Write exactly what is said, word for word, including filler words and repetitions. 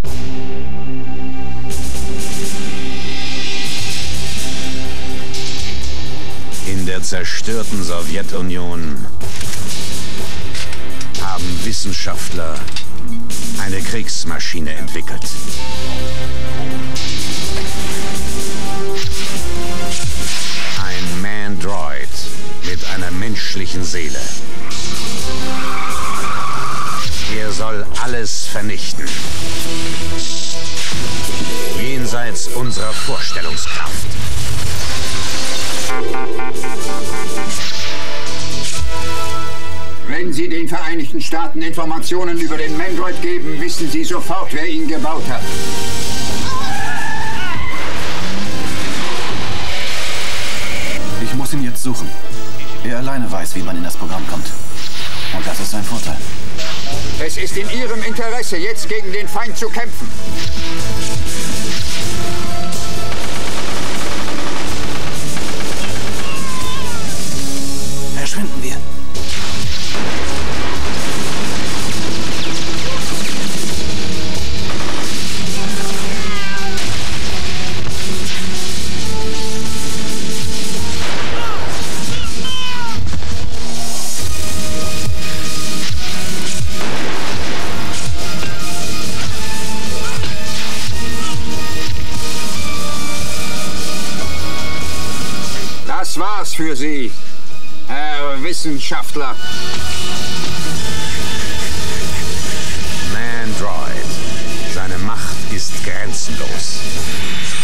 In der zerstörten Sowjetunion haben Wissenschaftler eine Kriegsmaschine entwickelt. Ein Man-Droid mit einer menschlichen Seele. Er soll alles vernichten. Jenseits unserer Vorstellungskraft. Wenn Sie den Vereinigten Staaten Informationen über den Man-Droid geben, wissen Sie sofort, wer ihn gebaut hat. Ich muss ihn jetzt suchen. Er alleine weiß, wie man in das Programm kommt. Und das ist sein Vorteil. Es ist in Ihrem Interesse, jetzt gegen den Feind zu kämpfen. Verschwinden wir. Das war's für Sie, Herr Wissenschaftler. Man-Droid. Seine Macht ist grenzenlos.